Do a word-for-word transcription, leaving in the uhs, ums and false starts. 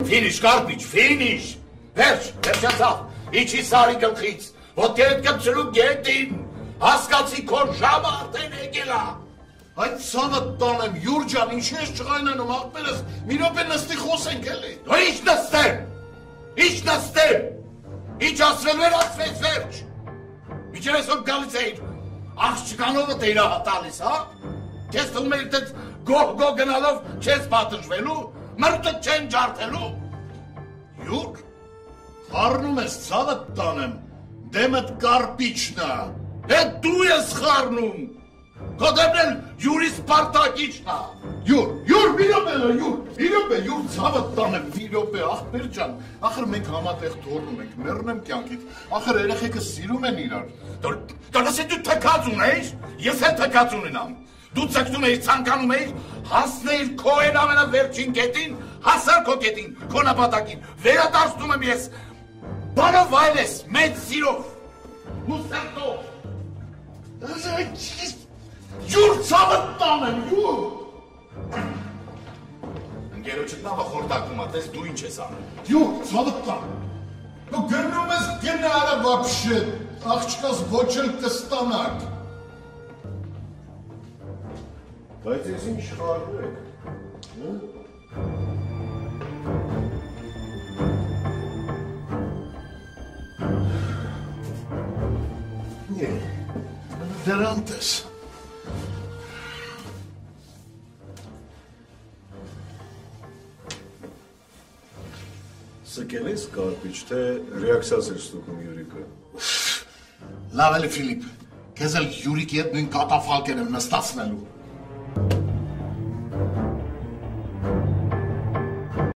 Finish, Կարպիչ, finish։ Վերջ, վերջացավ։ Իջի Սարի գլխից, ոտքերդ կպցրու գետին։ Հասկացի քո ժամը արդեն եկել է։ Այդ ցավը տանեմ, Յուր ջան, ինչի՞ ես ջղայնանում, աղբերս, մի րոպե նստի խոսենք էլի։ Դու ինչ նստեմ։ Ինչ նստեմ։ Ինչ ասվելու էր ասվեց վերջ։ Միջև այսօր գալիս էիր, աղջկանովը դեիր ահա տալիս, հա։ Քեզ թվում էր դες գոհ-գոհ գնալով չես պատժվելու, մրտը չեն ջարդելու։ Յուր, խառնում ես ցավը տանեմ, դեմդ Կարպիչն է։ Է դու ես խառնում։ Քո դեմն էլ Յուրի Սպարտակիչն է։ Յուր, Յուր, մի րոպե, Յուր, մի րոպե, Յուր, ցավը տանեմ, մի րոպե, աղբեր ջան, ախր մենք համատեղ թողնում ենք, մեռնեմ կյանքից, ախր երեխեքը սիրում են իրար։ Դու լսի դու թքած ունեիր, ես էլ թքած ունենամ։ Դու ցկտում էիր, ցանկանում էիր հասնել քո այն ամենավերջին կետին, հասար քո կետին, քո նպատակին։ Վերադարձնում եմ ես։ Բանով վայելես, մեծ սիրով։ Մուսերտով։ Յուր, ցավը տանեմ, Յուր։ Ընկերոջդ նավը խորտակում է, տես դու ինչ ես անում։ Յուր, ցավը տանեմ։ Դու գնում ես գնարա վաբշե, աղջկաս ոչ էլ կստանակ։ Բայց ես ինչ խառնում եք, Նե, դրանտ ես։ Սկել ես Կարպիչ, թե ռեակցիաս էր ստուգում Յուրիկը։ Լավ էլի Ֆիլիպ, քեզ էլ Յուրիկի հետ նույն կատաֆալկեր եմ նստացնելու։